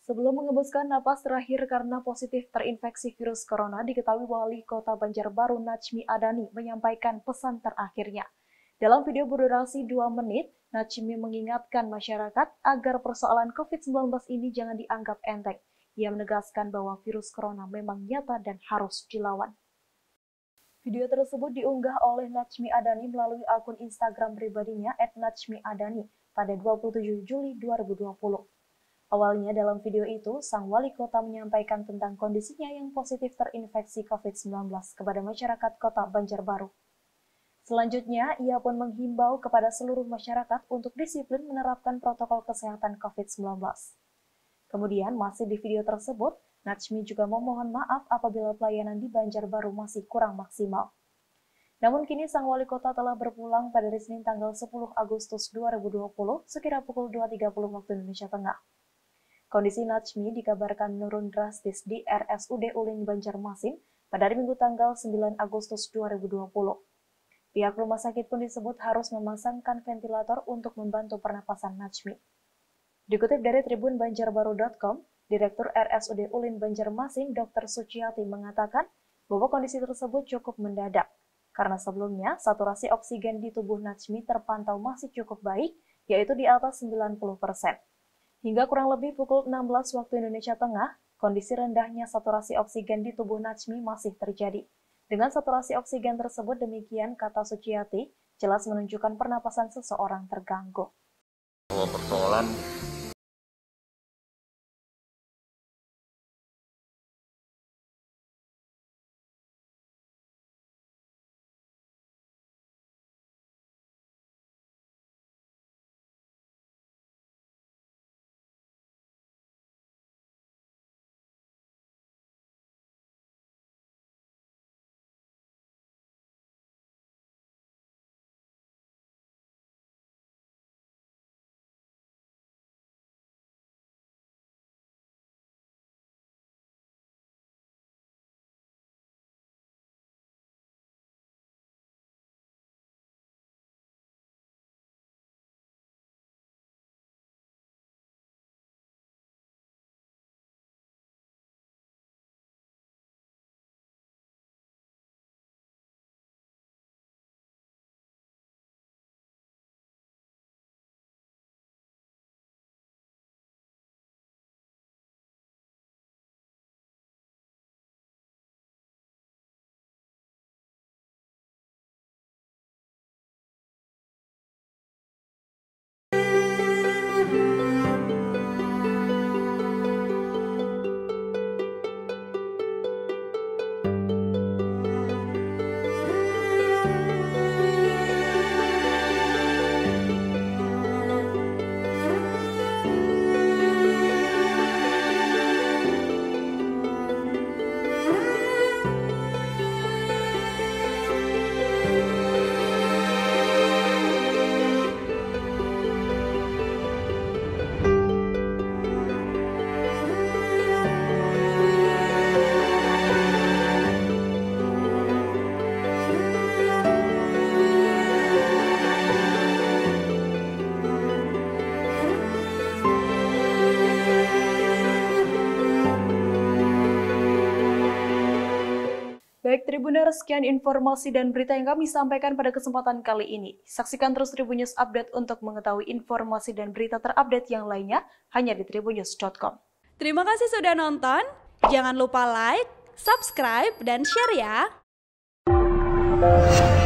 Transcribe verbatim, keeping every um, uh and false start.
Sebelum mengembuskan napas terakhir karena positif terinfeksi virus corona, diketahui Wali Kota Banjarbaru Najmi Adani menyampaikan pesan terakhirnya. Dalam video berdurasi dua menit, Najmi mengingatkan masyarakat agar persoalan covid sembilan belas ini jangan dianggap enteng. Ia menegaskan bahwa virus corona memang nyata dan harus dilawan. Video tersebut diunggah oleh Najmi Adani melalui akun Instagram pribadinya et najmi adani pada dua puluh tujuh Juli dua ribu dua puluh. Awalnya dalam video itu, sang wali kota menyampaikan tentang kondisinya yang positif terinfeksi covid sembilan belas kepada masyarakat kota Banjarbaru. Selanjutnya, ia pun menghimbau kepada seluruh masyarakat untuk disiplin menerapkan protokol kesehatan covid sembilan belas. Kemudian, masih di video tersebut, Najmi juga memohon maaf apabila pelayanan di Banjarbaru masih kurang maksimal. Namun kini sang wali kota telah berpulang pada Senin tanggal sepuluh Agustus dua ribu dua puluh sekira pukul dua tiga puluh waktu Indonesia Tengah. Kondisi Najmi dikabarkan menurun drastis di R S U D Ulin Banjarmasin pada hari Minggu tanggal sembilan Agustus dua ribu dua puluh. Pihak rumah sakit pun disebut harus memasangkan ventilator untuk membantu pernapasan Najmi. Dikutip dari tribun banjarbaru titik com, Direktur R S U D Ulin Banjarmasin dokter Suciati mengatakan bahwa kondisi tersebut cukup mendadak, karena sebelumnya saturasi oksigen di tubuh Najmi terpantau masih cukup baik, yaitu di atas sembilan puluh persen. Hingga kurang lebih pukul enam belas waktu Indonesia Tengah, kondisi rendahnya saturasi oksigen di tubuh Najmi masih terjadi. Dengan saturasi oksigen tersebut demikian, kata Suciati, jelas menunjukkan pernapasan seseorang terganggu. Persoalan Baik Tribuners, sekian informasi dan berita yang kami sampaikan pada kesempatan kali ini. Saksikan terus Tribun News Update untuk mengetahui informasi dan berita terupdate yang lainnya hanya di tribun news titik com. Terima kasih sudah nonton. Jangan lupa like, subscribe, dan share ya.